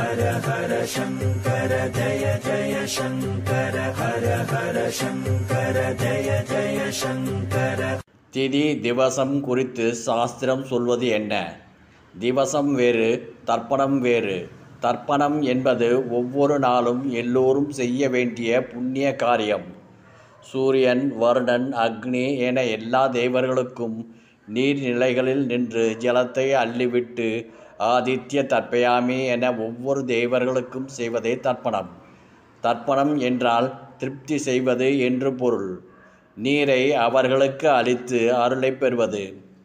ஹர ஹர சங்கர ஜய ஜய சங்கர ஹர ஹர சங்கர ஜய ஜய சங்கர. திதி திவசம் குறித்து சாஸ்திரம் சொல்வது என்ன? திவசம் வேறு, தர்ப்பணம் வேறு. தர்ப்பணம் என்பது ஒவ்வொரு நாளும் எல்லோரும் செய்ய வேண்டிய புண்ணிய காரியம். சூரியன், வருணன், அக்னி என எல்லா தேவர்களுக்கும் நீர்நிலைகளில் நின்று ஜலத்தை அள்ளிவிட்டு ஆதித்ய தர்ப்பயாமி என ஒவ்வொரு தேவர்களுக்கும் செய்வதே தர்ப்பணம். தர்ப்பணம் என்றால் திருப்தி செய்வது என்று பொருள். நீரை அவர்களுக்கு அளித்து அருளை பெறுவது.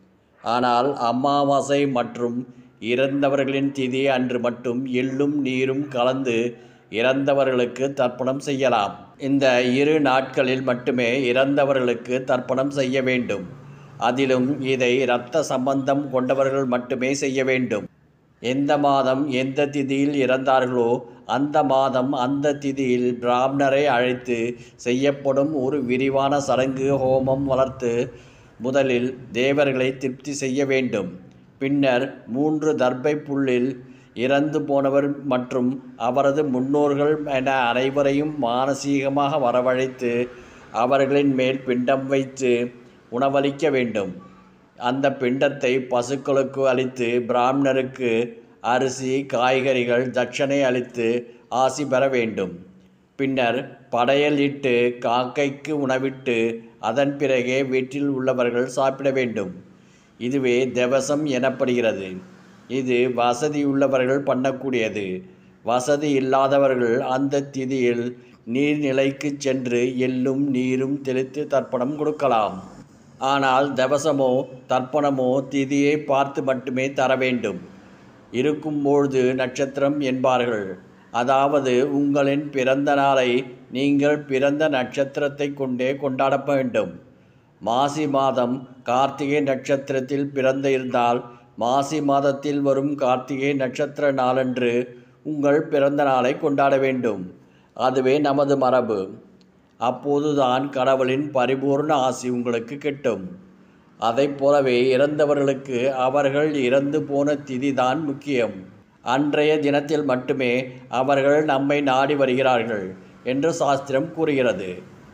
ஆனால் அமாவாசை மற்றும் இறந்தவர்களின் திதி அன்று மட்டும் எள்ளும் நீரும் கலந்து இறந்தவர்களுக்கு தர்ப்பணம் செய்யலாம். இந்த 2 நாட்களில் மட்டுமே இறந்தவர்களுக்கு தர்ப்பணம் செய்ய வேண்டும். அதிலும் இதை இரத்த சம்பந்தம் கொண்டவர்கள் மட்டுமே செய்ய வேண்டும். எந்த மாதம் எந்த திதியில் இறந்தார்களோ அந்த மாதம் அந்த திதியில் பிராமணரை அழைத்து செய்யப்படும் ஒரு விரிவான சடங்கு ஹோமம் வளர்த்து முதலில் தேவர்களை திருப்தி செய்ய வேண்டும். பின்னர் 3 தர்பை புல்லில் இறந்து போனவர் மற்றும் அவரது முன்னோர்கள் என அனைவரையும் மானசீகமாக வரவழைத்து அவர்களின் மேல் பிண்டம் வைத்து உணவளிக்க வேண்டும். அந்த பிண்டத்தை பசுக்களுக்கு அளித்து பிராமணருக்கு அரிசி, காய்கறிகள் தட்சணை அளித்து ஆசி பெற வேண்டும். பின்னர் படையல் இட்டு காக்கைக்கு உணவிட்டு அதன் பிறகே வீட்டில் உள்ளவர்கள் சாப்பிட வேண்டும். இதுவே திவசம் எனப்படுகிறது. இது வசதியுள்ளவர்கள் பண்ணக்கூடியது. வசதி இல்லாதவர்கள் அந்த திதியில் நீர்நிலைக்கு சென்று எள்ளும் நீரும் தெளித்து தர்ப்பணம் கொடுக்கலாம். ஆனால் திவசமோ தர்ப்பணமோ திதியை பார்த்து மட்டுமே தர வேண்டும். இருக்கும்பொழுது நட்சத்திரம் என்பார்கள். அதாவது உங்களின் பிறந்த நாளை நீங்கள் பிறந்த நட்சத்திரத்தை கொண்டே கொண்டாட வேண்டும். மாசி மாதம் கார்த்திகை நட்சத்திரத்தில் பிறந்து இருந்தால் மாசி மாதத்தில் வரும் கார்த்திகை நட்சத்திர நாளன்று உங்கள் பிறந்த நாளை கொண்டாட வேண்டும். அதுவே நமது மரபு. அப்போதுதான் கடவுளின் பரிபூர்ண ஆசி உங்களுக்கு கிட்டும். அதை போலவே இறந்தவர்களுக்கு அவர்கள் இறந்து போன திதிதான் முக்கியம். அன்றைய தினத்தில் மட்டுமே அவர்கள் நம்மை நாடி வருகிறார்கள் என்று சாஸ்திரம் கூறுகிறது.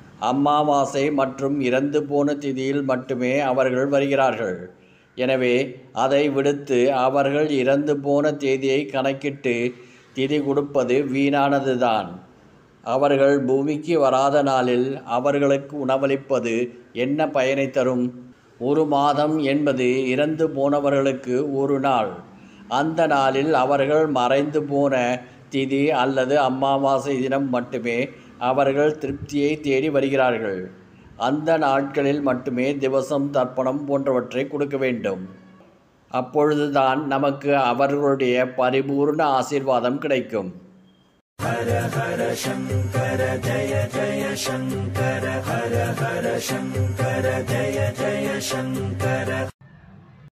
அமாவாசை மற்றும் இறந்து போன திதியில் மட்டுமே அவர்கள் வருகிறார்கள். எனவே அதை விடுத்து அவர்கள் இறந்து போன தேதியை கணக்கிட்டு திதி கொடுப்பது வீணானதுதான். அவர்கள் பூமிக்கு வராத நாளில் அவர்களுக்கு உணவளிப்பது என்ன பயனை தரும்? 1 மாதம் என்பது இறந்து போனவர்களுக்கு 1 நாள். அந்த நாளில் அவர்கள் மறைந்து போன திதி அல்லது அமாவாசை தினம் மட்டுமே அவர்கள் திருப்தியை தேடி வருகிறார்கள். அந்த நாட்களில் மட்டுமே திவசம், தர்ப்பணம் போன்றவற்றை கொடுக்க வேண்டும். அப்பொழுதுதான் நமக்கு அவர்களுடைய பரிபூர்ண ஆசீர்வாதம் கிடைக்கும். ஹர ஹர சங்கர ஜய ஜய சங்கர ஹர ஹர சங்கர ஜய ஜய சங்கர.